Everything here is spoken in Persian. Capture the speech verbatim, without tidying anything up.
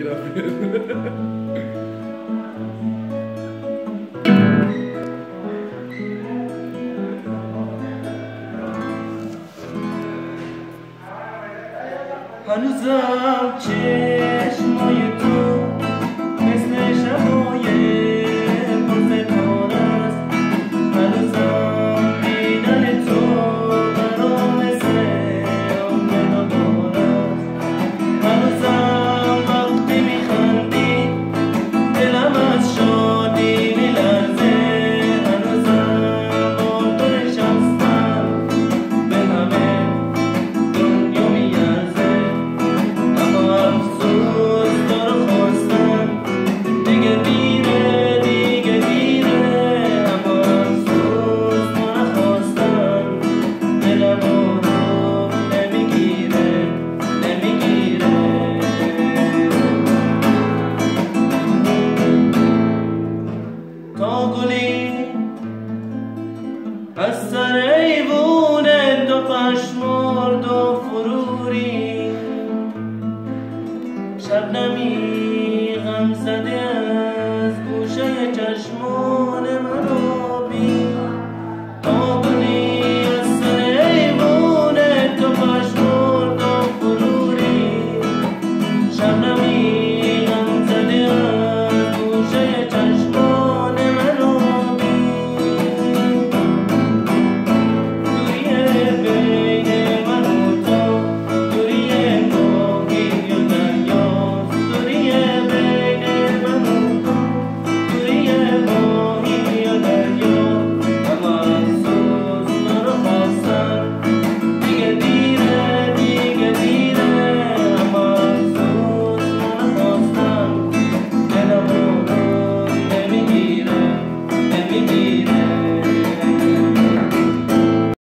که رفت. هنوزم چشمای تو مثل شبای پرستاره است. هنوزم دیدن تو برام مثل عمر دوباره است. هنوزم وقتی میخندی دلم از شادی میلرزه. هنوزم با تو نشستم به همه دنیا میارزه. افسوس دارو خواستم دیگه دیره دیگه دیره. اما افسوس ما نخواستم دلمو رو نمیگیره نمیگیره. تا گلی از سر ایوون دو پشمرد و فروری شبنمی غم زده از گوشه چشمان